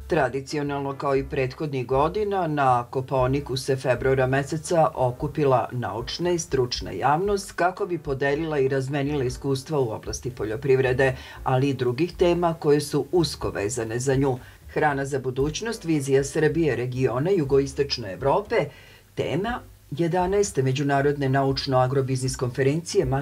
Tradicionalno kao i prethodnih godina, na Kopaoniku se februara meseca okupila naučna i stručna javnost kako bi podelila i razmenila iskustva u oblasti poljoprivrede, ali i drugih tema koje su usko vezane za nju. Hrana za budućnost, vizija Srbije, regiona jugoistočne Evrope, tema 11. Međunarodne naučno-agrobiznis konferencije MAK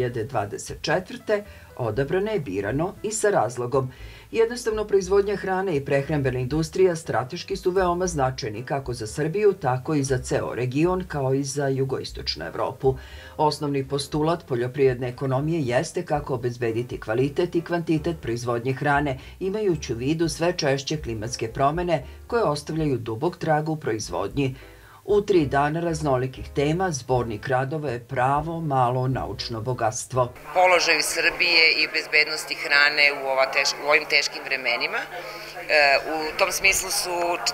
2024. odabrana je birano i sa razlogom. Jednostavno, proizvodnja hrane i prehrambena industrija strateški su veoma značajni kako za Srbiju, tako i za ceo region, kao i za jugoistočnu Evropu. Osnovni postulat poljoprivredne ekonomije jeste kako obezbediti kvalitet i kvantitet proizvodnje hrane, imajući u vidu sve češće klimatske promene koje ostavljaju dubok trag u proizvodnji. U 3 dana raznolikih tema zbornik radova je pravo malo naučno bogatstvo. Položaju Srbije i bezbednosti hrane u ovim teškim vremenima. U tom smislu su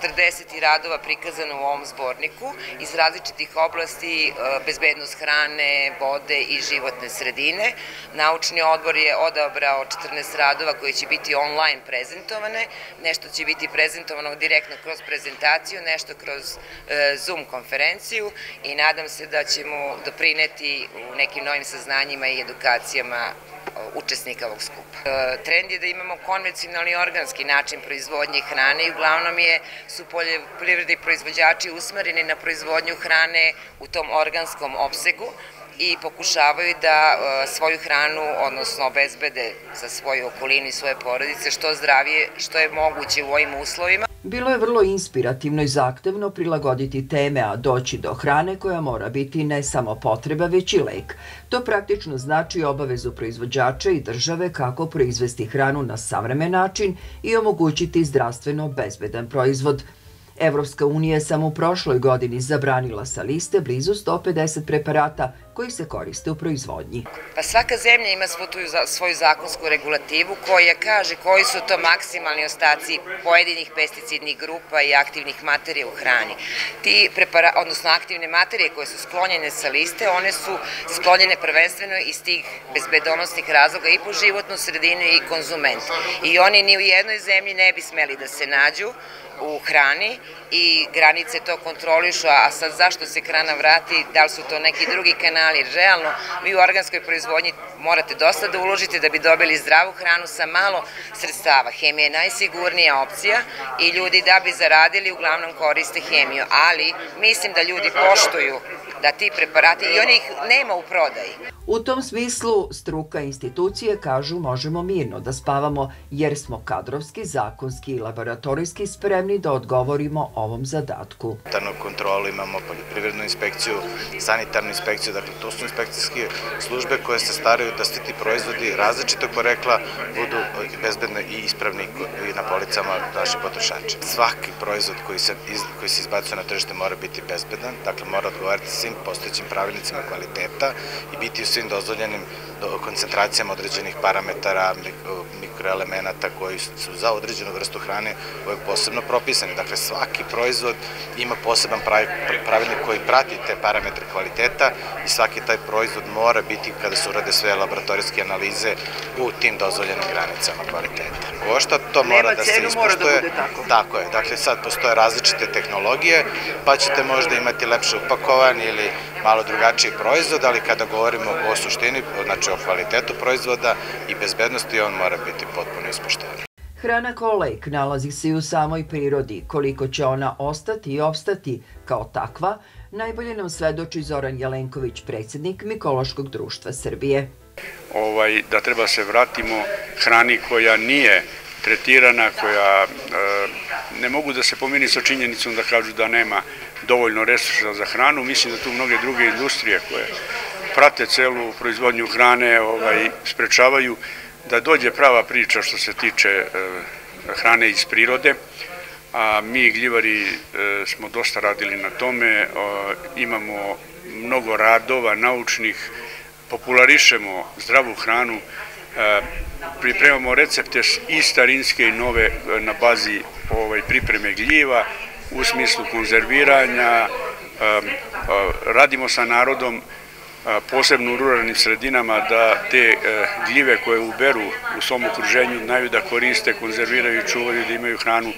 40 radova prikazano u ovom zborniku iz različitih oblasti: bezbednost hrane, vode i životne sredine. Naučni odbor je odabrao 14 radova koji će biti online prezentovane, nešto će biti prezentovano direktno kroz prezentaciju, nešto kroz Zoom konferenciju i nadam se da ćemo doprineti u nekim novim saznanjima i edukacijama učesnika ovog skupa. Trend je da imamo konvencionalni organski način proizvodnje hrane i uglavnom su poljoprivredni proizvođači usmereni na proizvodnju hrane u tom organskom opsegu i pokušavaju da svoju hranu, odnosno obezbede za svoju okolinu i svoje porodice što zdravije i što je moguće u ovim uslovima. Bilo je vrlo inspirativno i zahtevno prilagoditi teme, a doći do hrane koja mora biti ne samo potreba, već i lek. To praktično znači obavezu proizvođača i države kako proizvesti hranu na savremen način i omogućiti zdravstveno bezbedan proizvod. Evropska unija je samo u prošloj godini zabranila sa liste blizu 150 preparata koji se koriste u proizvodnji. Pa svaka zemlja ima svoju zakonsku regulativu koja kaže koji su to maksimalni ostaci pojedinih pesticidnih grupa i aktivnih materija u hrani. Ti preparati, odnosno aktivne materije koje su sklonjene sa liste, one su sklonjene prvenstveno iz tih bezbedonosnih razloga i po životnu sredinu i konzument. I oni ni u jednoj zemlji ne bi smeli da se nađu u hrani i granice to kontrolišu, a sad zašto se hrana vrati, da li su to neki drugi kanali, realno vi u organskoj proizvodnji morate dosta da uložite da bi dobili zdravu hranu sa malo sredstava. Hemija je najsigurnija opcija i ljudi da bi zaradili uglavnom koriste hemiju, ali mislim da ljudi poštuju da ti preparati i onih nema u prodaji. U tom smislu struka i institucije kažu možemo mirno da spavamo jer smo kadrovski, zakonski i laboratorijski spremni da odgovorimo ovom zadatku. Sanitarnu kontrolu imamo, poljoprivrednu inspekciju, sanitarnu inspekciju, dakle to su inspekcijske službe koje se staraju da svi ti proizvodi različitog porekla budu bezbedni i ispravni na policama naših potrošača. Svaki proizvod koji se izbacuje na tržište mora biti bezbedan, dakle mora odgovarati svim postojećim pravilnicima kvaliteta i biti u svim dozvoljenim koncentracijama određenih parametara, mikroelemenata koji su za određenu vrstu hrane uvek posebno propisani. Dakle, svaki proizvod ima poseban pravilnik koji prati te parametre kvaliteta i svaki taj proizvod mora biti, kada se urade sve laboratorijske analize, u tim dozvoljenim granicama kvaliteta. Košta, to mora da se ispoštuje. Tako je, dakle sad postoje različite tehnologije, pa ćete možda imati lepše upakovan ili malo drugačiji proizvod, ali kada govorimo o suštini, znači o kvalitetu proizvoda i bezbednosti, on mora biti potpuno ispoštovan. Hrana kao lek nalazi se i u samoj prirodi. Koliko će ona ostati i opstati kao takva, najbolje nam svedoči Zoran Jelenković, predsjednik Mikološkog društva Srbije. Da treba se vratimo hrani koja nije tretirana, koja ne mogu da se pomiri sa činjenicom da kažu da nema dovoljno resursa za hranu. Mislim da tu mnoge druge industrije koje prate celu proizvodnju hrane sprečavaju da dođe prava priča što se tiče hrane iz prirode, a mi gljivari smo dosta radili na tome, imamo mnogo radova naučnih, popularišemo zdravu hranu, pripremamo recepte i starinske i nove na bazi pripreme gljiva u smislu konzerviranja, radimo sa narodom, posebno u ruralnim sredinama, da te gljive koje uberu u svom okruženju znaju da koriste, konzerviraju i čuvaju, da imaju hranu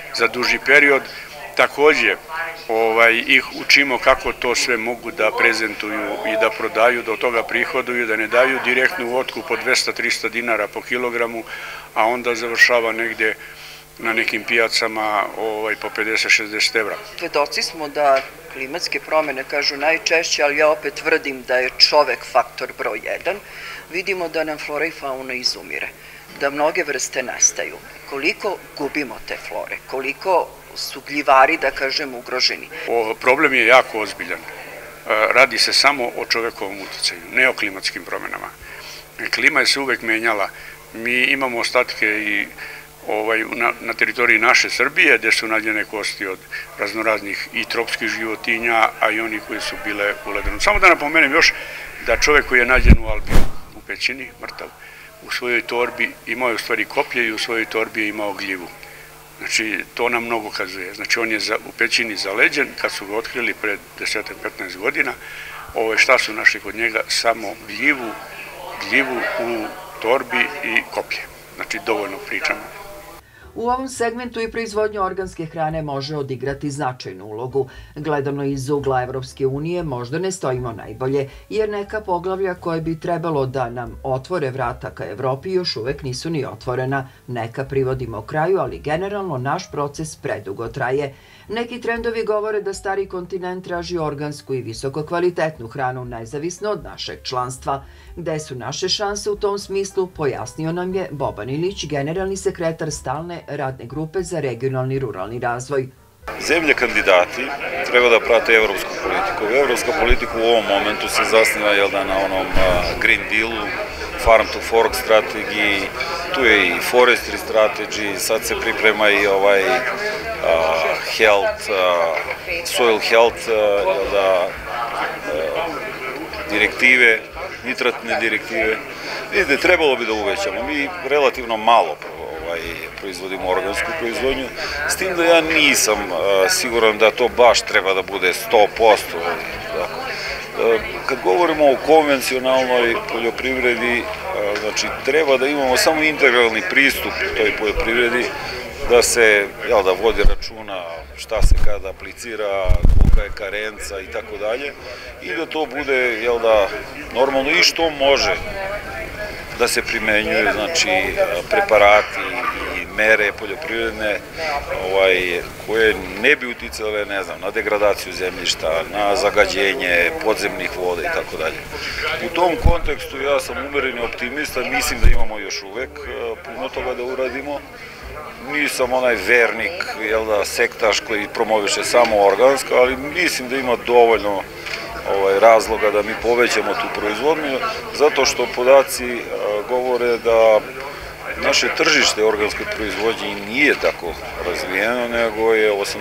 za duži period. Takođe, ih učimo kako to sve mogu da prezentuju i da prodaju, da od toga prihoduju, da ne daju direktnu otkup od 200-300 dinara po kilogramu, a onda završava negde na nekim pijacama po 50-60 evra. Svedoci smo da klimatske promene kažu najčešće, ali ja opet tvrdim da je čovek faktor broj 1. Vidimo da nam flora i fauna izumire, da mnoge vrste nestaju. Koliko gubimo te flore, koliko su gljivari, da kažem, ugroženi? Problem je jako ozbiljan. Radi se samo o čovekovom uticaju, ne o klimatskim promenama. Klima je se uvek menjala. Mi imamo ostatke i na teritoriji naše Srbije, gde su nađene kosti od raznoraznih i tropskih životinja, a i oni koji su bile u ledenu. Samo da napomenem još da čovek koji je nađen u Albi, u pećini, mrtav, u svojoj torbi imao je u stvari koplje i u svojoj torbi je imao gljivu. Znači, to nam mnogo kazuje. Znači, on je u pećini zaleđen, kad su ga otkrili pred 10-15 godina, šta su našli kod njega? Samo gljivu u torbi i koplje. Znači, dovoljno pričamo. U ovom segmentu i proizvodnja organske hrane može odigrati značajnu ulogu. Gledano iz ugla Evropske unije možda ne stojimo najbolje, jer neka poglavlja koje bi trebalo da nam otvore vrata ka Evropi još uvek nisu ni otvorena. Neka privodimo kraju, ali generalno naš proces predugo traje. Neki trendovi govore da stari kontinent traži organsku i visoko kvalitetnu hranu, nezavisno od našeg članstva. Gde su naše šanse u tom smislu, pojasnio nam je Boban Ilić, generalni sekretar stalne radne grupe za regionalni i ruralni razvoj. Zemlje kandidati treba da prate evropsku politiku. Evropska politika u ovom momentu se zasniva na onom Green Dealu, Farm to Fork strategiji, tu je i Forestry strategy, sad se priprema i soil health direktive, nitratne direktive. Vidite, trebalo bi da uvećamo. Mi relativno malo proizvodimo organsku proizvodnju, s tim da ja nisam siguran da to baš treba da bude 100%. Kad govorimo o konvencionalnoj poljoprivredi, znači treba da imamo samo integralni pristup toj poljoprivredi, da se vodi računa šta se kada aplicira, kolika je karenca i tako dalje, i da to bude normalno i što može da se primenjuju, znači preparati i mere poljoprivredne koje ne bi uticale, ne znam, na degradaciju zemljišta, na zagađenje podzemnih voda i tako dalje. U tom kontekstu ja sam umereni optimista, mislim da imamo još uvek puno toga da uradimo. Nisam onaj vernik, sektaš koji promoviše samo organska, ali mislim da ima dovoljno razloga da mi povećamo tu proizvodnju, zato što podaci govore da naše tržište organske proizvodnje nije tako razvijeno, nego je 80%,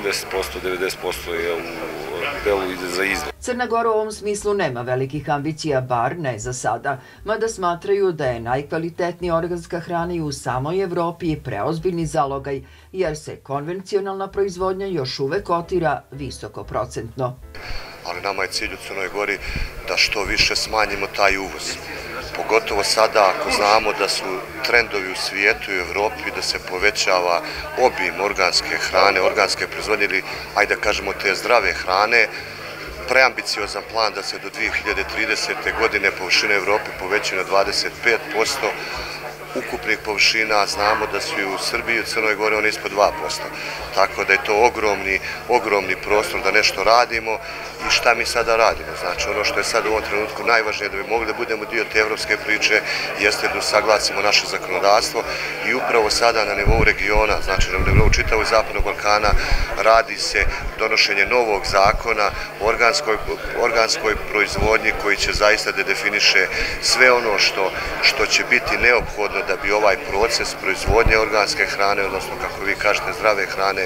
90% je u delu ide za izvoz. Crna Gora u ovom smislu nema velikih ambicija, bar ne za sada, mada smatraju da je najkvalitetnija organska hrana i u samoj Evropi preozbiljni zalogaj, jer se konvencionalna proizvodnja još uvek kotira visokoprocentno. Ali nama je cilj u Crnoj Gori da što više smanjimo taj uvoz. Pogotovo sada ako znamo da su trendovi u svijetu i Evropi da se povećava obim organske hrane, organske proizvodnje ili, ajde da kažemo, te zdrave hrane. Preambiciozan plan da se do 2030. godine površine Evrope povećaju na 25%, ukupnih površina znamo da su i u Srbiji i u Crnoj Gori one ispod 2%. Tako da je to ogromni prostor da nešto radimo. I šta mi sada radimo? Znači, ono što je sad u ovom trenutku najvažnije da bi mogli da budemo dio te evropske priče jeste da usaglasimo naše zakonodavstvo i upravo sada na nivou regiona, znači na nivou čitavog Zapadnog Balkana, radi se donošenje novog zakona o organskoj proizvodnji koji će zaista da definiše sve ono što će biti neophodno da bi ovaj proces proizvodnje organske hrane, odnosno kako vi kažete zdrave hrane,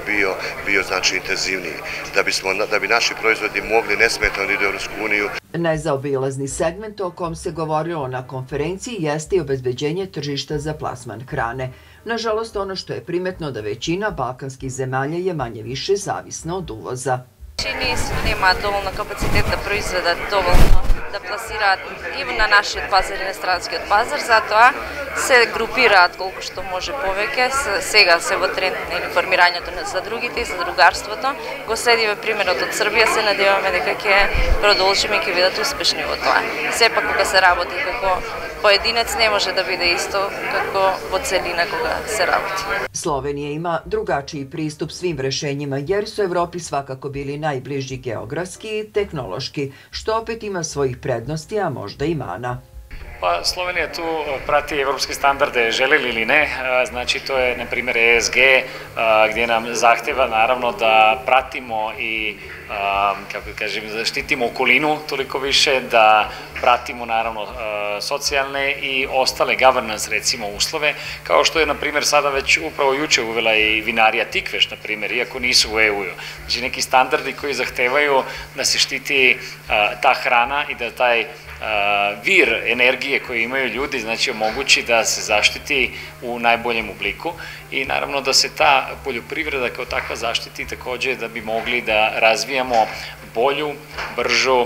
bio znači intenzivniji. Da bi naši proizvodi mogli nesmetano da idu u Evropsku uniju. Nezaobilazni segment o kom se govorilo na konferenciji jeste i obezbeđenje tržišta za plasman hrane. Nažalost, ono što je primetno da većina balkanskih zemalja je manje više zavisna od uvoza. Nema dovoljno kapacitet da proizveda dovoljno da plasira i na naše pazar i na stranski od pazar, zato се групираат колку што може повеќе. Сега се во тренд на формирањето на задругите и задругарството. Го следиме примерот од Србија, се надеваме дека ќе продолжиме и ќе бидат успешни во тоа. Сепак кога се работи како поединец не може да биде исто како во целина кога се работи. Slovenija ima drugačiji pristup svim rešenjima jer su Evropi svakako bili najbliži geografski i tehnološki, što opet ima svojih prednosti, a možda i mana. Pa Slovenija tu prati evropske standarde, želeli ili ne, znači to je na primjer ESG gdje nam zahteva naravno da pratimo i kako kažem, zaštitimo okolinu toliko više, da pratimo naravno socijalne i ostale governance recimo uslove, kao što je na primjer sada već upravo juče uvela i vinarija Tikveš na primjer, iako nisu u EU-u. Znači neki standardi koji zahtevaju da se štiti ta hrana i da taj vir energije koje imaju ljudi, znači omogući da se zaštiti u najboljem obliku i naravno da se ta poljoprivreda kao takva zaštiti takođe da bi mogli da razvijamo bolju, bržu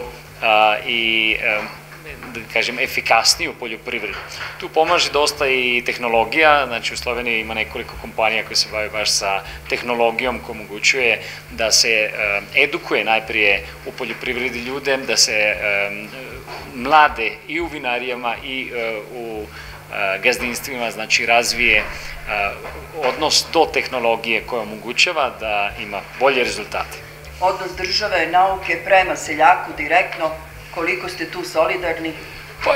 i da kažem efikasniju poljoprivredu. Tu pomaže dosta i tehnologija, znači u Sloveniji ima nekoliko kompanija koje se bave baš sa tehnologijom koja omogućuje da se edukuje najprije u poljoprivredi ljude, da se mlade i u vinarijama i u gazdinstvima, znači razvije odnos do tehnologije koja omogućava da ima bolje rezultate. Odnos države, nauke prema seljaku direktno, koliko ste tu solidarni? Pa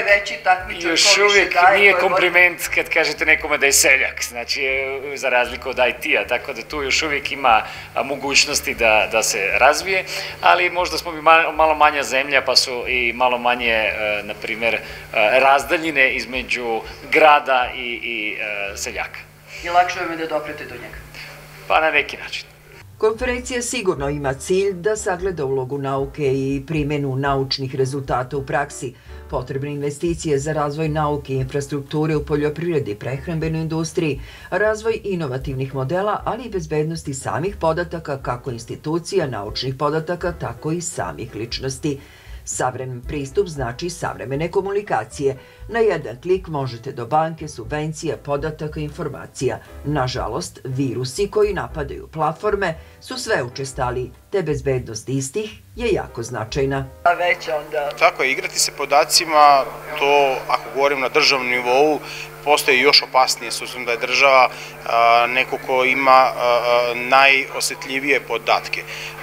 još uvijek nije kompliment kad kažete nekome da je seljak, znači za razliku od IT-a, tako da tu još uvijek ima mogućnosti da se razvije, ali možda smo bi malo manja zemlja pa su i malo manje, na primjer, razdaljine između grada i seljaka. I lakše vam je da doprete do njega? Pa na neki način. Konferencija sigurno ima cilj da sagleda ulogu nauke i primjenu naučnih rezultata u praksi, potrebne investicije za razvoj nauke i infrastrukture u poljoprivredi i prehrambenoj industriji, razvoj inovativnih modela, ali i bezbednosti samih podataka, kako institucija naučnih podataka, tako i samih ličnosti. Savremen pristup znači savremene komunikacije. Na jedan klik možete do banke, subvencija, podataka i informacija. Nažalost, virusi koji napadaju platforme su sve učestaliji, te bezbednost istih je jako značajna. A već onda... Tako je, igrati se podacima, to ako govorim na državnom nivou, postoje još opasnije, s obzirom da je država neko ko ima najosetljivije podatke.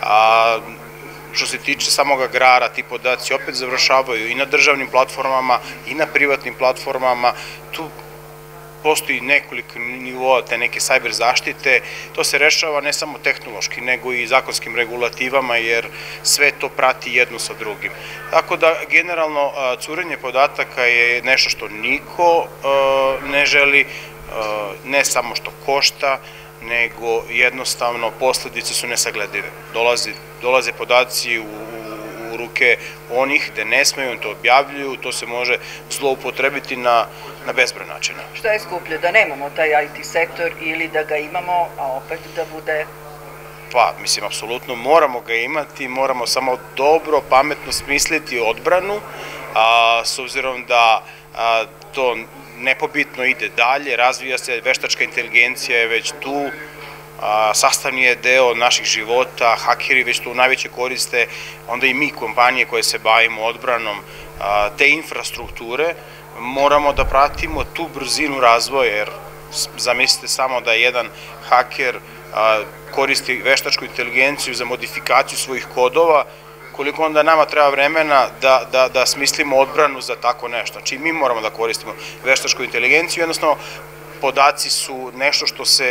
Što se tiče samog agrara, ti podaci opet završavaju i na državnim platformama i na privatnim platformama. Tu postoji nekoliko nivoa te neke sajber zaštite. To se rešava ne samo tehnološki, nego i zakonskim regulativama, jer sve to prati jedno sa drugim. Tako da, generalno, curenje podataka je nešto što niko ne želi, ne samo što košta, nego jednostavno posledice su nesagledive. Dolaze podaci u ruke onih gde ne smeju, on to objavljuju, to se može zloupotrebiti na bezbroj načina. Šta je skuplje, da nemamo taj IT sektor ili da ga imamo, a opet da bude... Pa, mislim, apsolutno moramo ga imati, moramo samo dobro, pametno smisliti odbranu, s obzirom da to nepobitno ide dalje, razvija se, veštačka inteligencija je već tu, sastavni je deo naših života, hakeri već to najveće koriste, onda i mi kompanije koje se bavimo odbranom te infrastrukture, moramo da pratimo tu brzinu razvoja, jer zamislite samo da jedan haker koristi veštačku inteligenciju za modifikaciju svojih kodova, koliko onda nama treba vremena da smislimo odbranu za tako nešto. Znači mi moramo da koristimo veštačku inteligenciju, jednostavno podaci su nešto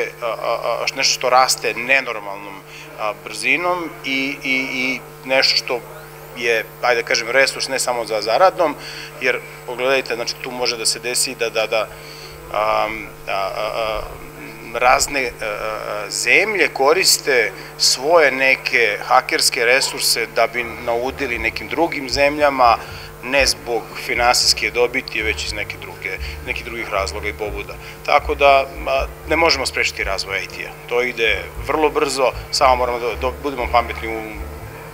što raste nenormalnom brzinom i nešto što je, ajde da kažem, resurs ne samo za zaradnom, jer pogledajte, znači tu može da se desi da razne zemlje koriste svoje neke hakerske resurse da bi naudili nekim drugim zemljama, ne zbog finansijske dobiti, već iz nekih drugih razloga i pobuda. Tako da ne možemo sprečiti razvoj IT-a. To ide vrlo brzo, samo moramo da budemo pametni u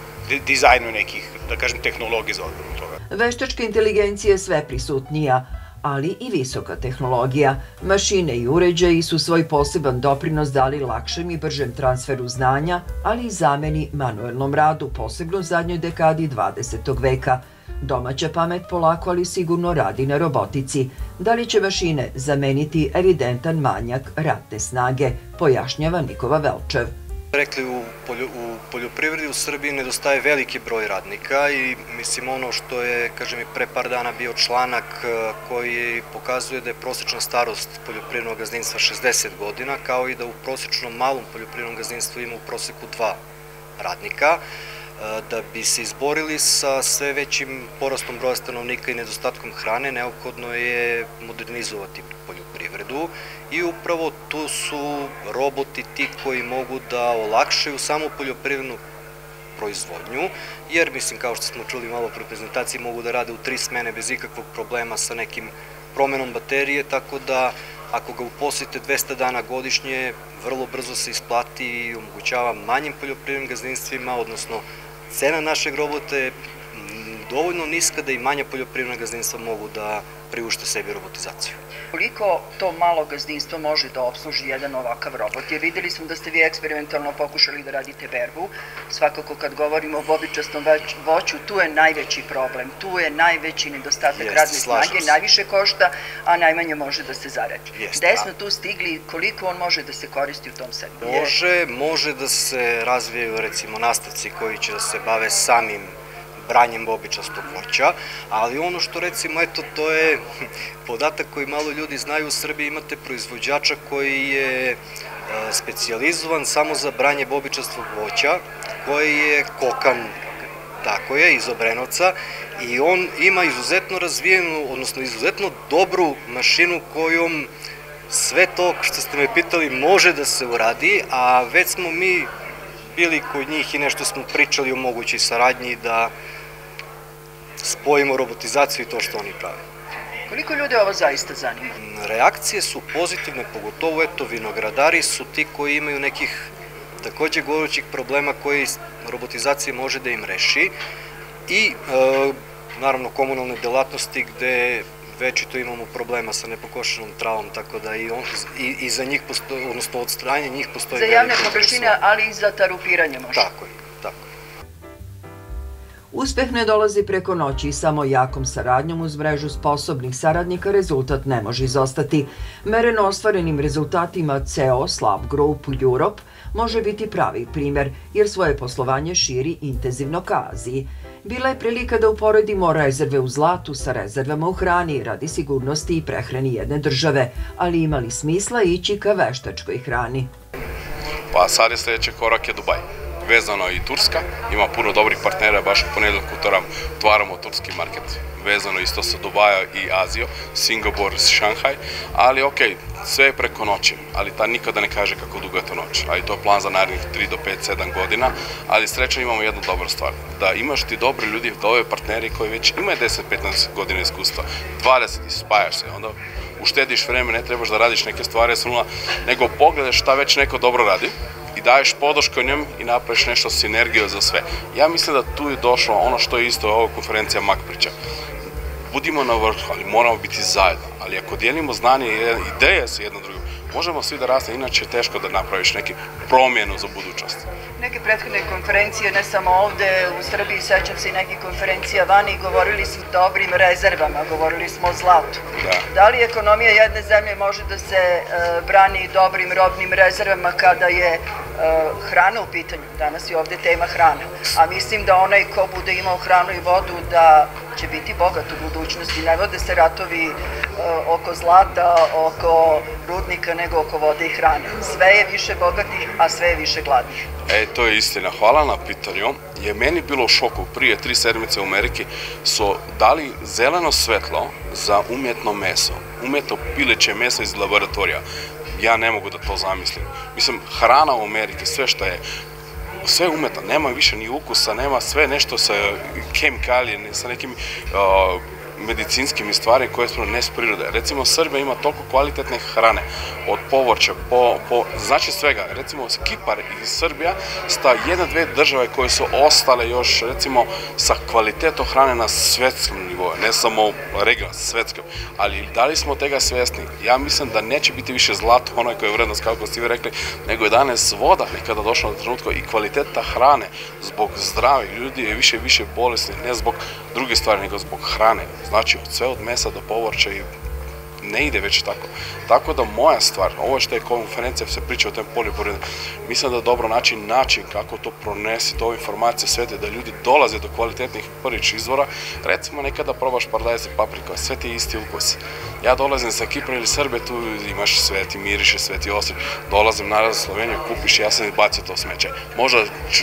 dizajnu nekih, da kažem, tehnologije za odbranu toga. Veštačka inteligencija je sve prisutnija, ali i visoka tehnologija. Mašine i uređaji su svoj poseban doprinos dali lakšem i bržem transferu znanja, ali i zameni manuelnom radu, posebno u zadnjoj dekadi 20. veka. Domaća pamet polako, ali sigurno radi na robotici. Da li će mašine zameniti evidentan manjak radne snage, pojašnjava Nikola Velčev. Rekli, u poljoprivredi u Srbiji nedostaje veliki broj radnika i mislim ono što je, kažem, i pre par dana bio članak koji pokazuje da je prosečna starost poljoprivrednog gazdinstva 60 godina, kao i da u prosečnom malom poljoprivrednom gazdinstvu ima u proseku 2 radnika. Da bi se izborili sa sve većim porastom broja stanovnika i nedostatkom hrane, neophodno je modernizovati poljoprivredu i upravo tu su roboti ti koji mogu da olakšaju samu poljoprivrednu proizvodnju, jer mislim, kao što smo čuli malo pre prezentaciji, mogu da rade u 3 smene bez ikakvog problema sa nekim promenom baterije, tako da ako ga uposlite 200 dana godišnje, vrlo brzo se isplati i omogućava manjim poljoprivrednim gazdinstvima, odnosno cena našeg robota je dovoljno niska da i manja poljoprivredna gazdinstva mogu da priušte sebi robotizaciju. Koliko to malo gazdinstvo može da obsluži jedan ovakav robot? Jer videli smo da ste vi eksperimentalno pokušali da radite berbu. Svakako kad govorimo o bobičastom voću, tu je najveći problem. Tu je najveći nedostatak radne snage, najviše košta, a najmanje može da se zaradi. Gde smo tu stigli, koliko on može da se koristi u tom segmentu? Može da se razvijaju recimo nastavci koji će da se bave samim branjem bobičastog voća, ali ono što recimo, eto, to je podatak koji malo ljudi znaju, u Srbiji imate proizvođača koji je specijalizovan samo za branje bobičastog voća, koji je Kokan, tako je, iz Obrenovca, i on ima izuzetno razvijenu, odnosno izuzetno dobru mašinu kojom sve to što ste me pitali može da se uradi, a već smo mi bili kod njih i nešto smo pričali o mogućoj saradnji da spojimo robotizaciju i to što oni prave. Koliko ljude ovo zaista zanima? Reakcije su pozitivne, pogotovo eto vinogradari su ti koji imaju nekih takođe gorućih problema koji robotizacija može da im reši i naravno komunalne delatnosti gde večito imamo problema sa nepokošenom travom, tako da i za njih postoji, odnosno od strane njih postoji... Za javne površine, ali i za tarupiranje možda. Tako je, tako je. Uspeh ne dolazi preko noći i samo jakom saradnjom uz mrežu sposobnih saradnika rezultat ne može izostati. Mereno ostvarenim rezultatima CEO Slav Group Europe može biti pravi primer, jer svoje poslovanje širi intenzivno ka Aziji. Bila je prilika da uporedimo rezerve u zlatu sa rezervama u hrani radi sigurnosti i prehrani jedne države, ali ima li smisla ići ka veštačkoj hrani? Pa sad je sledeći korak je Dubaj. Vezano i Turska, ima puno dobrih partnera, baš u ponedeljak otvaramo turski market, vezano isto sa Dubaja i Azijom, Singapur, Šanghaj, ali ok, sve je preko noći, ali ta nikada ne kaže kako dugo je to noć, ali to je plan za narednih 3 do 5, 7 godina, ali srećno imamo jednu dobru stvar, da imaš ti dobri ljudi, dobre partneri koji već imaju 10-15 godina iskustva, 20 i spajaš se, onda uštediš vreme, ne trebaš da radiš neke stvari s nula, nego pogledaš šta već neko dobro radi, i daješ podršku njom i napraviš nešto sinergiju za sve. Ja mislim da tu je došlo ono što je isto ova konferencija Mak priča. Budimo na vrhu, ali moramo biti zajedno. Ali ako dijelimo znanje i ideje sa jednom drugom, možemo svi da raste, inače je teško da napraviš neki promjenu za budućnost. Neke prethodne konferencije, ne samo ovde u Srbiji, sećam se i nekih konferencija vani, govorili su o dobrim rezervama, govorili smo o zlatu. Da li ekonomija jedne zemlje može da se brani dobrim robnim rezervama kada je hrana u pitanju? Danas je ovde tema hrana, a mislim da onaj ko bude imao hranu i vodu da će biti bogat u budućnosti. Ne vode se ratovi oko zlata, oko rudnika, nego oko vode i hrane. Sve je više bogatih, a sve je više gladnih. To je istina. Hvala na pitanju. Je meni bilo u šoku. Prije 3 sedmice u Ameriki su dali zeleno svetlo za umjetno meso. Umjetno pileće meso iz laboratorija. Ja ne mogu da to zamislim. Mislim, hrana u Ameriki, sve što je, sve umetno, nema više ni ukusa, nema sve nešto sa kemikalije, sa nekim medicinskim i stvari koje su ne s prirode. Recimo, Srbija ima toliko kvalitetne hrane, od povrća, znači svega. Recimo, Kipar i Srbija sta dve države koje su ostale još, recimo, sa kvalitetom hrane na svetskom nivou, ne samo regionalno, svetskom. Ali da li smo tega svesni? Ja mislim da neće biti više zlato, ono koje je vrednost, kako ste vi rekli, nego je danas voda nekada došla na trenutku i kvaliteta hrane zbog zdravih ljudi je više i više bolesni, ne zbog drugih stvari, nego zbog hrane. Znači, sve od mesa do povrća i ne ide već tako. Tako da moja stvar, ovo što je konferencija se priča o tem poljoprivrednom, mislim da je dobro način kako to pronesiti, ove informacije svete, da ljudi dolaze do kvalitetnih prvih izvora. Recimo, nekada probaš paradajz i paprika, sve ti isti ukusi. Ja dolazim sa Kipra ili Srbije, tu imaš sve ti miriše, sve ti osjećaj. Dolazim naravno za Sloveniju, kupiš i ja sam bacio to smeće. Možda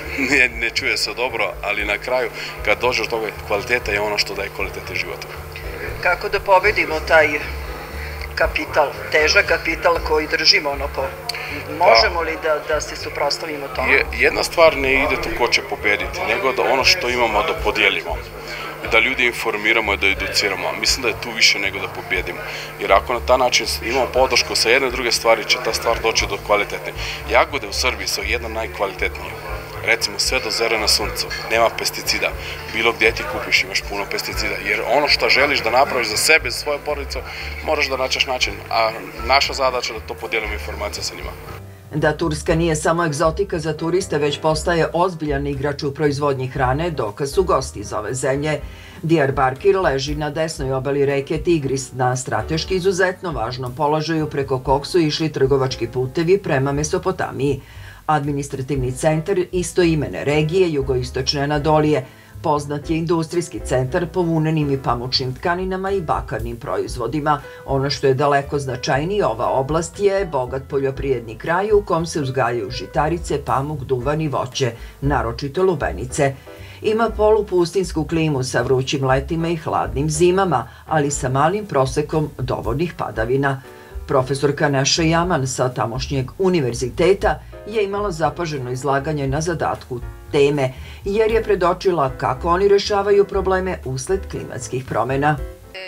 ne čuje se dobro, ali na kraju, kad dođeš do toga, kvaliteta je ono što daje kvalitete života. Kako da pobedimo taj kapital, težak kapital koji drži monopol? Možemo li da se suprotstavimo tome? Jedna stvar ne ide tu ko će pobediti, nego da ono što imamo da podijelimo. Da ljudi informiramo i da educiramo. Mislim da je tu više nego da pobjedimo. Jer ako na taj način imamo podršku sa jedne i druge stvari, će ta stvar doći do kvalitetne. Jagode u Srbiji su jedna najkvalitetnija. Recimo, sve dozere na suncu, nema pesticida. Bilo gdje ti kupiš imaš puno pesticida. Jer ono što želiš da napraviš za sebe, za svoju porodicu, moraš da naćeš način. A naša zadaća je da to podijelimo informacije sa njima. Da Turska nije samo egzotika za turiste, već postaje ozbiljan igrač u proizvodnji hrane, dokaz su gosti iz ove zemlje. Diyarbakir leži na desnoj obali reke Tigris, na strateški izuzetno važnom položaju preko kog su išli trgovački putevi prema Mesopotamiji. Administrativni centar istoimene regije jugoistočne Anadolije, poznat je industrijski centar po vunenim i pamučnim tkaninama i bakarnim proizvodima. Ono što je daleko značajnije, ova oblast je bogat poljoprivredni kraj u kom se uzgajaju žitarice, pamuk, duvan i voće, naročito lubenice. Ima polupustinsku klimu sa vrućim letima i hladnim zimama, ali sa malim prosekom dovoljnih padavina. Profesorka Neša Jaman sa tamošnjeg univerziteta je imala zapaženo izlaganje na zadatku teme, jer je predočila kako oni rešavaju probleme usled klimatskih promjena.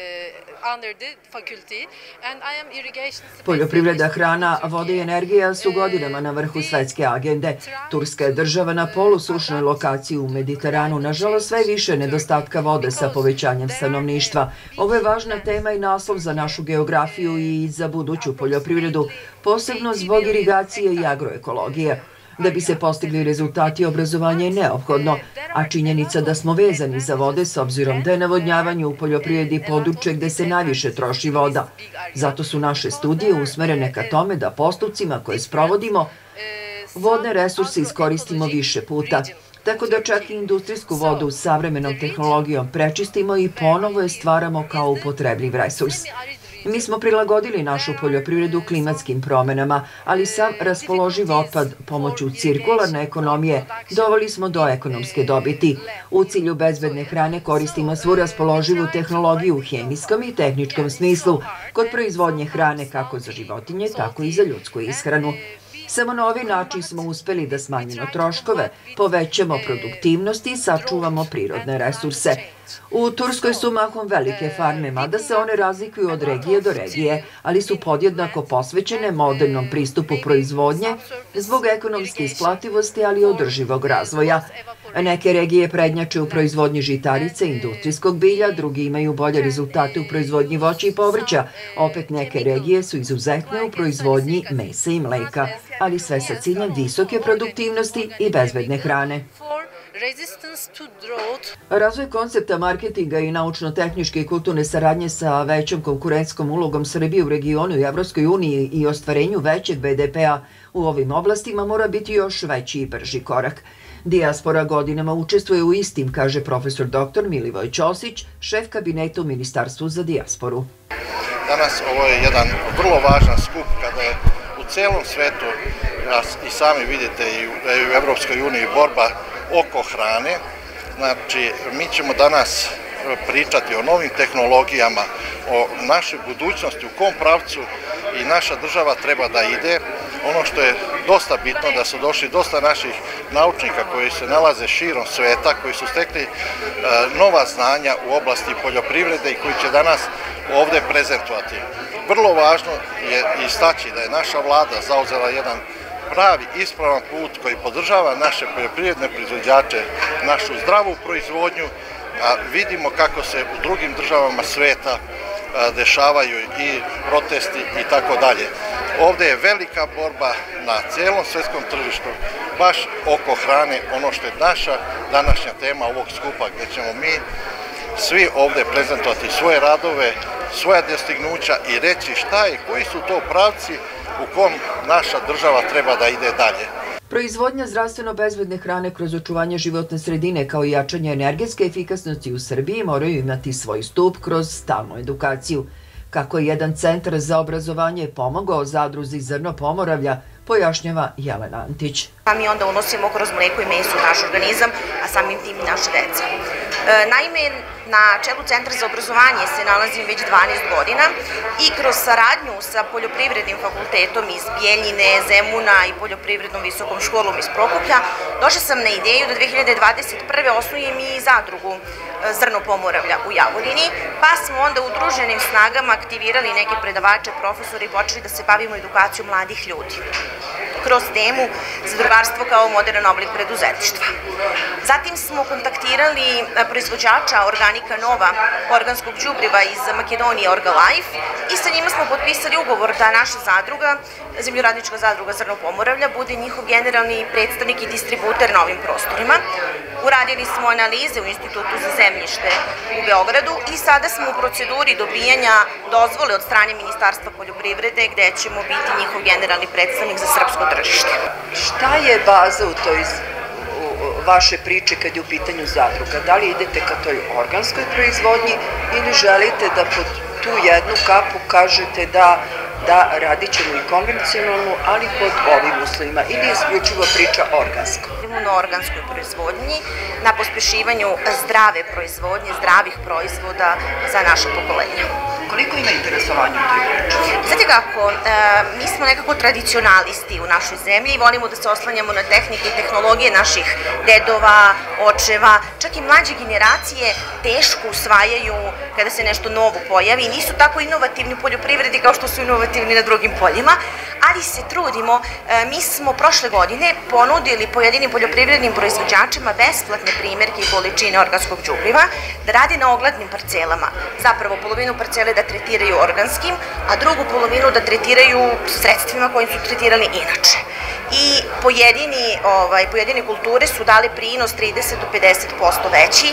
Poljoprivreda, hrana, voda i energija su godinama na vrhu svetske agende. Turska je država na polusušnoj lokaciji u Mediteranu, nažalost sve više nedostatka vode sa povećanjem stanovništva. Ovo je važna tema i naslov za našu geografiju i za buduću poljoprivredu, posebno zbog irigacije i agroekologije. Da bi se postigli rezultati, obrazovanja je neophodno, a činjenica da smo vezani za vode s obzirom da je navodnjavanje u poljoprivredi područje gde se najviše troši voda. Zato su naše studije usmerene ka tome da postupcima koje sprovodimo vodne resurse iskoristimo više puta, tako da čak i industrijsku vodu savremenom tehnologijom prečistimo i ponovo je stvaramo kao upotrebljiv resurs. Mi smo prilagodili našu poljoprivredu klimatskim promenama, ali sav raspoloživ otpad pomoću cirkularne ekonomije doveli smo do ekonomske dobiti. U cilju bezbedne hrane koristimo svu raspoloživu tehnologiju u hemijskom i tehničkom smislu kod proizvodnje hrane kako za životinje, tako i za ljudsku ishranu. Samo na ovaj način smo uspeli da smanjimo troškove, povećamo produktivnost i sačuvamo prirodne resurse. U Turskoj su mahom velike farme, mada se one razlikuju od regije do regije, ali su podjednako posvećene modernom pristupu proizvodnje zbog ekonomske isplativosti, ali i održivog razvoja. Neke regije prednjače u proizvodnji žitarice i industrijskog bilja, drugi imaju bolje rezultate u proizvodnji voća i povrća, opet neke regije su izuzetne u proizvodnji mesa i mleka, ali sve sa ciljem visoke produktivnosti i bezbedne hrane. Razvoj koncepta marketinga i naučno-tehničke i kulturne saradnje sa većom konkurentskom ulogom Srbije u regionu i Evropskoj uniji i ostvarenju većeg BDP-a u ovim oblastima mora biti još veći i brži korak. Dijaspora godinama učestvuje u istim, kaže profesor dr. Milivoj Ćosić, šef kabineta u Ministarstvu za dijasporu. Danas ovo je jedan vrlo važan skup kada je u celom svetu, i sami vidite i u Evropskoj uniji, borba oko hrane. Znači, mi ćemo danas pričati o novim tehnologijama, o našoj budućnosti, u kom pravcu i naša država treba da ide. ono što je dosta bitno, da su došli dosta naših naučnika koji se nalaze širom sveta, koji su stekli nova znanja u oblasti poljoprivrede i koji će danas ovde prezentovati. Vrlo važno je istaći da je naša vlada zauzela jedan pravi, ispravan put koji podržava naše poljoprivredne proizvođače, našu zdravu proizvodnju, a vidimo kako se u drugim državama sveta dešavaju i protesti i tako dalje. Ovde je velika borba na celom svetskom tržištu, baš oko hrane, ono što je naša današnja tema ovog skupa, gde ćemo mi svi ovde prezentovati svoje radove, svoja dostignuća i reći šta je, koji su to pravci u kom naša država treba da ide dalje. Proizvodnja zdravstveno bezbedne hrane kroz očuvanje životne sredine kao i jačanje energetske efikasnosti u Srbiji moraju imati svoj stup kroz stalnu edukaciju. Kako je jedan centar za obrazovanje pomogao zadruzi Zrno Pomoravlja, pojašnjava Jelena Antić. Mi onda unosimo kroz mleko i meso u naš organizam, a samim tim i naše deca. Naime, na čelu Centra za obrazovanje se nalazim već 12 godina i kroz saradnju sa Poljoprivrednim fakultetom iz Bijeljine, Zemuna i Poljoprivrednom visokom školom iz Prokuplja došla sam na ideju da 2021. osnujem i zadrugu Zrno Pomoravlja u Jagodini, pa smo onda udruženim snagama aktivirali neke predavače, profesori i počeli da se bavimo edukacijom mladih ljudi kroz temu zadrugarstvo kao modern oblik preduzetništva. Zatim smo kontaktirali proizvođača Organika Nova, organskog đubriva iz Makedonije Orgalife i sa njima smo potpisali ugovor da naša zadruga, Zemljoradnička zadruga Zrno Pomoravlja, bude njihov generalni predstavnik i distributer na ovim prostorima. Uradili smo analize u Institutu za zemljište u Beogradu i sada smo u proceduri dobijanja dozvole od strane Ministarstva poljoprivrede gde ćemo biti njihov generalni predstavnik za srpsko tržište. Šta je baza u toj vaše priče kad je u pitanju zadruga? Da li idete ka toj organskoj proizvodnji ili želite da pod tu jednu kapu kažete da radit ćemo i konvencionalnu, ali pod ovim uslovima, ili je isključivo priča organska? Na organskoj proizvodnji, na pospešivanju zdrave proizvodnje, zdravih proizvoda za naše pokolenje. Koliko ima interesovanja u toj priči? Znate kako, mi smo nekako tradicionalisti u našoj zemlji i volimo da se oslanjamo na tehnike i tehnologije naših dedova, očeva, čak i mlađe generacije teško usvajaju kada se nešto novo pojavi i nisu tako inovativni u poljoprivredi kao što su inovativni na drugim poljima, ali se trudimo. Mi smo prošle godine ponudili pojedinim poljoprivrednim proizvođačima besplatne primjerke i količine organskog đubriva da radi na oglednim parcelama. Zapravo polovinu parcele da tretiraju organskim, a drugu polovinu da tretiraju sredstvima kojim su tretirali inače. I pojedine kulture su dali prinos 30 do 50% veći,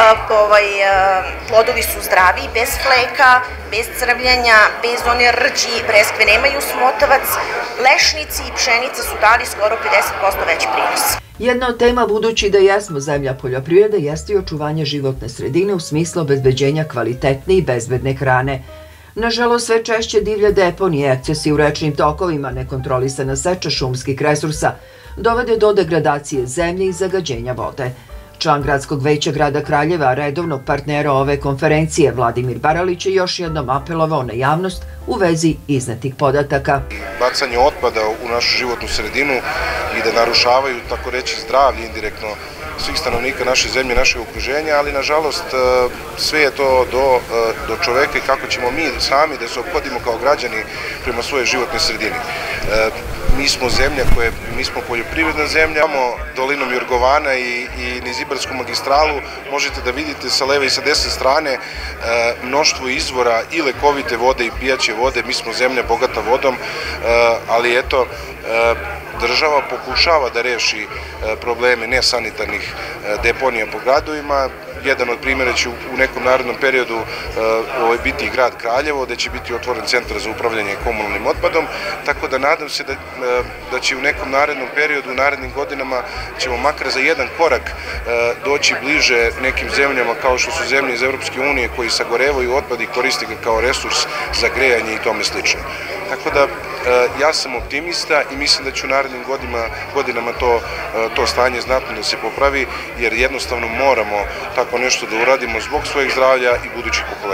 plodovi su zdravi, bez fleka, bez crvljanja, bez one rđi, breskve nemaju smotavac, lešnici i pšenica su dali skoro 50% veći prinos. Jedna od tema, budući da jesmo zemlja poljoprivrede, jeste i očuvanje životne sredine u smislu obezbeđenja kvalitetne i bezbedne hrane. Nažalost, sve češće divlje deponije, ekscesi u rečnim tokovima, nekontrolisana seča šumskih resursa dovede do degradacije zemlje i zagađenja vode. Član Gradskog veća grada Kraljeva, redovnog partnera ove konferencije, Vladimir Baralić, je još jednom apelovao na javnost u vezi iznetih podataka. Bacanje otpada u našu životnu sredinu i da narušavaju, tako reći, zdravlje indirektno svih stanovnika naše zemlje, našeg okruženja, ali nažalost sve je to do čoveka i kako ćemo mi sami da se ophodimo kao građani prema svojoj životnoj sredini. Mi smo zemlja mi smo poljoprivredna zemlja, imamo dolinom Jorgovana i niz Ibarsku magistralu, možete da vidite sa leve i sa desne strane mnoštvo izvora i lekovite vode i pijaće vode. Mi smo zemlja bogata vodom, ali eto, država pokušava da reši probleme nesanitarnih deponija po gradovima. Jedan od primjera će u nekom narednom periodu biti grad Kraljevo, gde će biti otvoren centar za upravljanje komunalnim otpadom, tako da nadam se da će u nekom narednom periodu, u narednim godinama, ćemo makar za jedan korak doći bliže nekim zemljama kao što su zemlje iz Evropske unije koji sagorevaju otpad i koriste ga kao resurs za grejanje i tome slično. Tako da ja sam optimista i mislim da će u narednim godinama to stanje znatno da se popravi, jer jednostavno moramo tako nešto da uradimo zbog svojeg zdravlja i budućih pokolenja.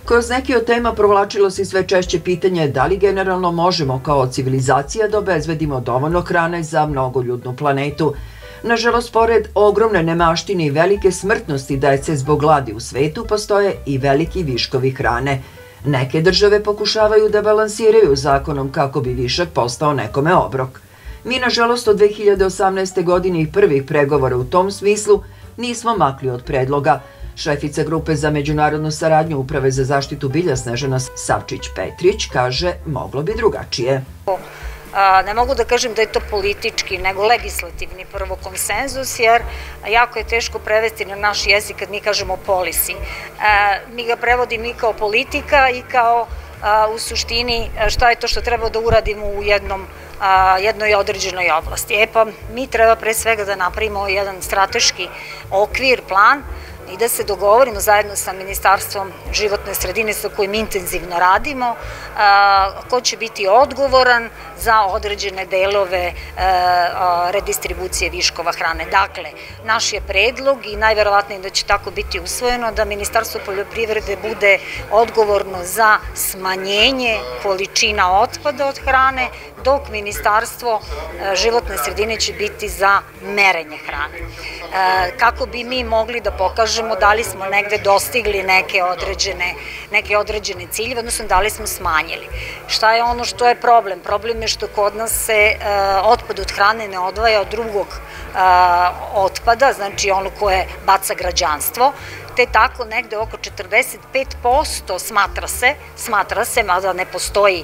Kroz neki od tema provlačilo se sve češće pitanje da li generalno možemo kao civilizacija da obezbedimo dovoljno hrane za mnogoljudnu planetu. Nažalost, pored ogromne nemaštine i velike smrtnosti dece zbog gladi u svetu, postoje i veliki viškovi hrane. Neke države pokušavaju da balansiraju zakonom kako bi višak postao nekome obrok. Mi, nažalost, od 2018. godine i prvih pregovora u tom smislu nismo makli od predloga. Šefica Grupe za međunarodnu saradnju Uprave za zaštitu bilja Snežana Savčić-Petrić kaže moglo bi drugačije. Ne mogu da kažem da je to politički, nego legislativni prvo konsenzus, jer jako je teško prevesti na naš jezik kad mi kažemo policy. Mi ga prevodimo i kao politika i kao u suštini šta je to što treba da uradimo u jednoj određenoj oblasti. Pa mi treba pre svega da napravimo jedan strateški okvir, plan, i da se dogovorimo zajedno sa Ministarstvom životne sredine sa kojim intenzivno radimo, ko će biti odgovoran za određene delove redistribucije viškova hrane. Dakle, naš je predlog i najverovatnije da će tako biti usvojeno da Ministarstvo poljoprivrede bude odgovorno za smanjenje količina otpada od hrane, dok Ministarstvo životne sredine će biti za merenje hrane. Kako bi mi mogli da pokažemo da li smo negde dostigli neke određene ciljeve, odnosno da li smo smanjili. Šta je ono što je problem? Problem je što kod nas se otpad od hrane ne odvaja od drugog otpada, znači ono koje baca građanstvo, te tako negde oko 45% smatra se, mada ne postoji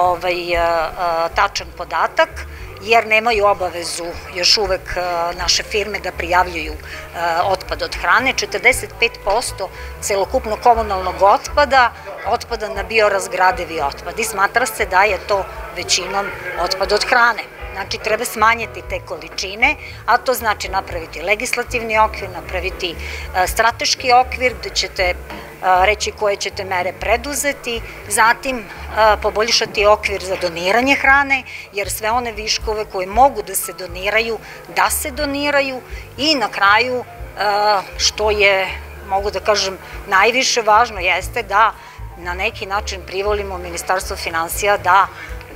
tačan podatak, jer nemaju obavezu još uvek naše firme da prijavljuju otpad od hrane. 45% celokupno komunalnog otpada na biorazgradivi otpad i smatra se da je to većinom otpad od hrane. Znači, treba smanjiti te količine, a to znači napraviti legislativni okvir, napraviti strateški okvir gde ćete reći koje ćete mere preduzeti, zatim poboljšati okvir za doniranje hrane, jer sve one viškove koje mogu da se doniraju i na kraju, što je, mogu da kažem, najviše važno jeste da na neki način privolimo Ministarstvo finansija da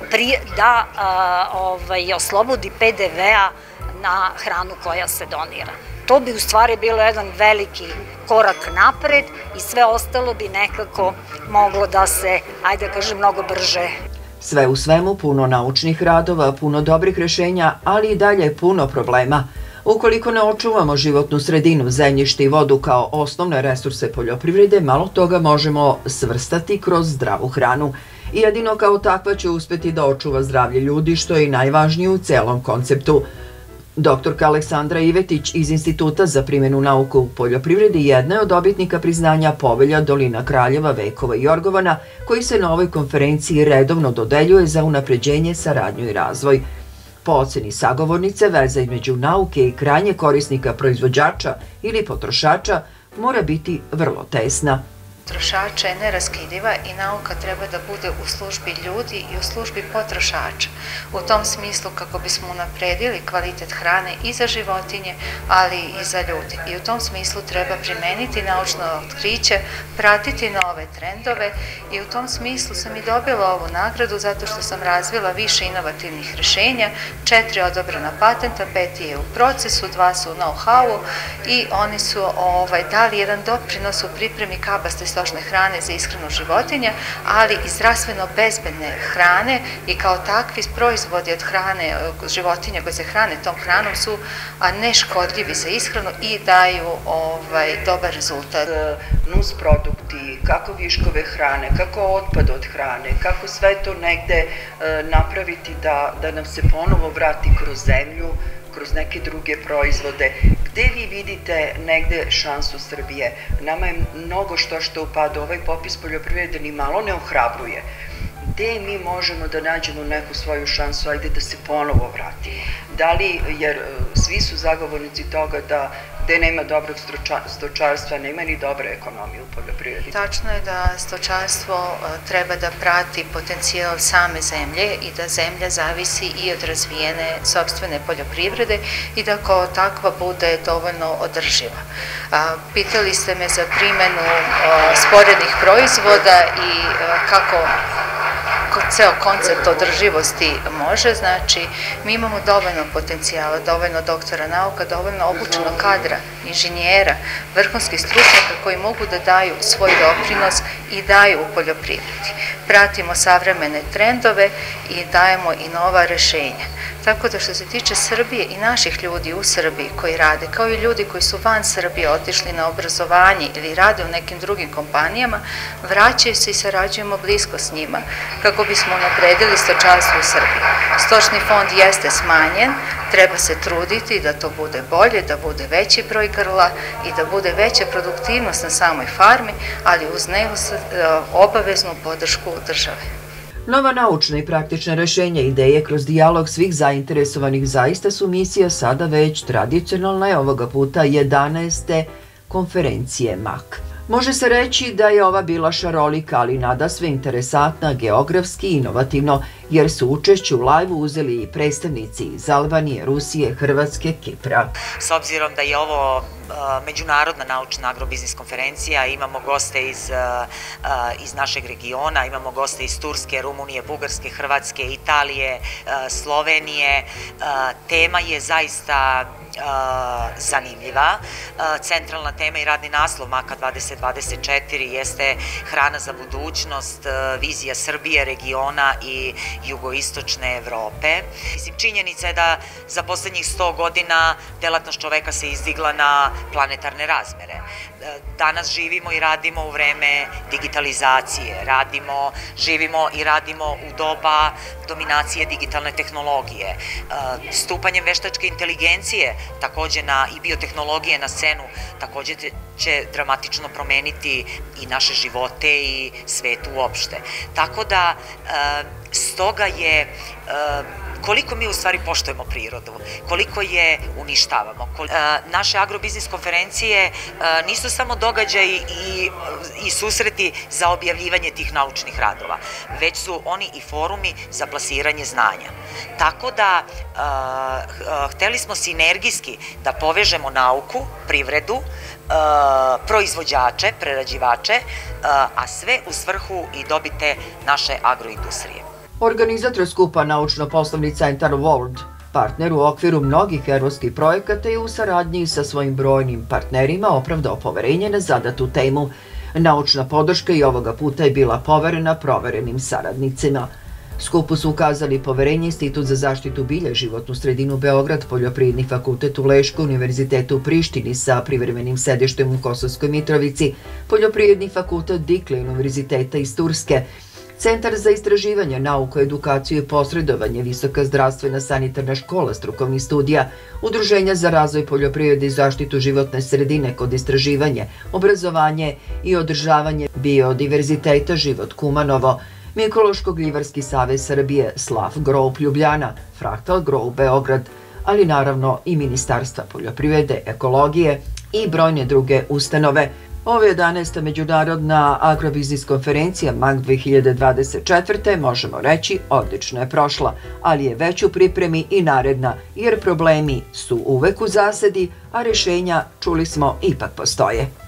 oslobodi PDV-a na hranu koja se donira. To bi u stvari bilo jedan veliki korak napred i sve ostalo bi nekako moglo da se, ajde da kažem, mnogo brže. Sve u svemu, puno naučnih radova, puno dobrih rešenja, ali i dalje puno problema. Ukoliko ne očuvamo životnu sredinu, zemljište i vodu kao osnovne resurse poljoprivrede, malo toga možemo svrstati kroz zdravu hranu. I jedino kao takva će uspeti da očuva zdravlje ljudi, što je i najvažnije u celom konceptu. Doktorka Aleksandra Ivetić iz Instituta za primjenu nauke u poljoprivredi jedna je od dobitnika priznanja Povelja Dolina Kraljeva, Vekova i Jorgovana, koji se na ovoj konferenciji redovno dodeljuje za unapređenje, saradnju i razvoj. Po oceni sagovornice, veza između nauke i krajnje korisnika proizvođača ili potrošača mora biti vrlo tesna. Potrošača je neraskidiva i nauka treba da bude u službi ljudi i u službi potrošača. U tom smislu kako bismo unapredili kvalitet hrane i za životinje, ali i za ljudi. I u tom smislu treba primeniti naučno otkriće, pratiti nove trendove i u tom smislu sam i dobila ovu nagradu zato što sam razvila više inovativnih rešenja, 4 odobrena patenta, 5 je u procesu, 2 su u know-howu i oni su dali jedan doprinos u pripremi kabaste stočne hrane za ishranu životinja, ali i zdravstveno bezbedne hrane i kao takvi proizvodi od hrane životinja koje se hrane tom hranom su neškodljivi za ishranu i daju dobar rezultat. Nus produkti, kako viškove hrane, kako otpad od hrane, kako sve to negde napraviti da nam se ponovo vrati kroz zemlju, kroz neke druge proizvode. Gde vi vidite negde šansu Srbije? Nama je mnogo što upada. Ovaj popis poljoprivrede ni malo ne ohrabruje. gde mi možemo da nađemo neku svoju šansu, ajde da se ponovo vratimo. Da li, jer svi su zagovornici toga da gde nema dobrog stočarstva, nema ni dobre ekonomije u poljoprivredi. Tačno je da stočarstvo treba da prati potencijal same zemlje i da zemlja zavisi i od razvijene sopstvene poljoprivrede i da kao takva bude dovoljno održiva. Pitali ste me za primenu sporednih proizvoda i kako ceo koncept održivosti može, znači mi imamo dovoljno potencijala, dovoljno doktora nauka, dovoljno obučenog kadra, inženjera, vrhunskih stručnjaka koji mogu da daju svoj doprinos i daju u poljoprivredi. Pratimo savremene trendove i dajemo i nova rešenja. Tako da što se tiče Srbije i naših ljudi u Srbiji koji rade, kao i ljudi koji su van Srbije otišli na obrazovanje ili rade u nekim drugim kompanijama, vraćaju se i sarađujemo blisko s njima kako bismo napredili stočarstvo u Srbiji. Stočni fond jeste smanjen, treba se truditi da to bude bolje, da bude veći broj grla i da bude veća produktivnost na samoj farmi, ali uz obaveznu podršku države. Nova naučna i praktična rešenja ideje kroz dijalog svih zainteresovanih zaista su misija sada već tradicionalna je ovoga puta 11. konferencije MAK. Može se reći da je ova bila šarolika, ali nadasve interesantna, geografski i inovativno, jer su učešće u lajvu uzeli i predstavnici iz Albanije, Rusije, Hrvatske, Kipra. S obzirom da je ovo međunarodna naučna agrobiznis konferencija, imamo goste iz našeg regiona, imamo goste iz Turske, Rumunije, Bugarske, Hrvatske, Italije, Slovenije. Tema je zaista zanimljiva. Centralna tema i radni naslov MAK-a 2024 jeste hrana za budućnost, vizija Srbije, regiona i jugoistočne Evrope. Činjenica je da za poslednjih 100 godina delatnost čoveka se izdigla na planetarne razmere. Danas živimo i radimo u vreme digitalizacije, živimo i radimo u doba dominacije digitalne tehnologije. Stupanjem veštačke inteligencije i biotehnologije na scenu takođe će dramatično promeniti i naše živote i svet uopšte. Tako da, stoga je koliko mi u stvari poštujemo prirodu, koliko je uništavamo. Naše agrobiznis konferencije nisu samo događaji i susreti za objavljivanje tih naučnih radova, već su oni i forumi za plasiranje znanja. Tako da, hteli smo sinergijski da povežemo nauku, privredu, proizvođače, prerađivače, a sve u svrhu i dobite naše agroindustrije. Organizator skupa Naučno-poslovni centar World, partner u okviru mnogih evropskih projekata i u saradnji sa svojim brojnim partnerima opravdao poverenje na zadatu temu. Naučna podrška i ovoga puta je bila poverena proverenim saradnicima. Skupu su ukazali poverenje Institut za zaštitu bilja, životnu sredinu Beograd, Poljoprivredni fakultet u Lešku, Univerzitetu u Prištini sa privremenim sedištem u Kosovskoj Mitrovici, Poljoprivredni fakultet Dikle Univerziteta iz Turske, Centar za istraživanje, nauku, edukaciju i posredovanje, Visoka zdravstvena sanitarna škola strukovnih studija, Udruženja za razvoj poljoprivrede i zaštitu životne sredine kod istraživanje, obrazovanje i održavanje biodiverziteta Život Kumanovo, Mikološko-gljivarski savez Srbije, Slav Group Ljubljana, Fraktal Group Beograd, ali naravno i Ministarstva poljoprivrede, ekologije i brojne druge ustanove. Ovo je 11. međunarodna agrobiznis konferencija MAK 2024. možemo reći odlično je prošla, ali je već u pripremi i naredna, jer problemi su uvek u zasedi, a rešenja, čuli smo, ipak postoje.